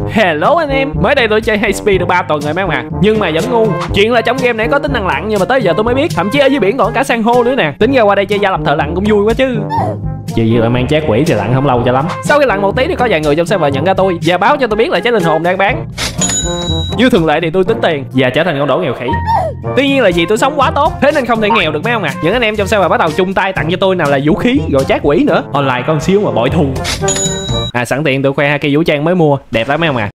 Hello anh em, mới đây tôi chơi Hyperspeed được 3 tuần rồi mấy ông à. Nhưng mà vẫn ngu. Chuyện là trong game này có tính năng lặn nhưng mà tới giờ tôi mới biết. Thậm chí ở dưới biển còn cả san hô nữa nè. Tính ra qua đây chơi gia lập thợ lặn cũng vui quá chứ. Chị lại mang chát quỷ thì lặn không lâu cho lắm. Sau khi lặn một tí thì có vài người trong server nhận ra tôi và báo cho tôi biết là trái linh hồn đang bán. Như thường lệ thì tôi tính tiền và trở thành con đổ nghèo khỉ. Tuy nhiên là vì tôi sống quá tốt thế nên không thể nghèo được mấy ông à. Những anh em trong server bắt đầu chung tay tặng cho tôi nào là vũ khí rồi chát quỷ nữa. Online có một xíu mà bội thù. Sẵn tiện tôi khoe hai cây vũ trang mới mua đẹp lắm mấy ông à.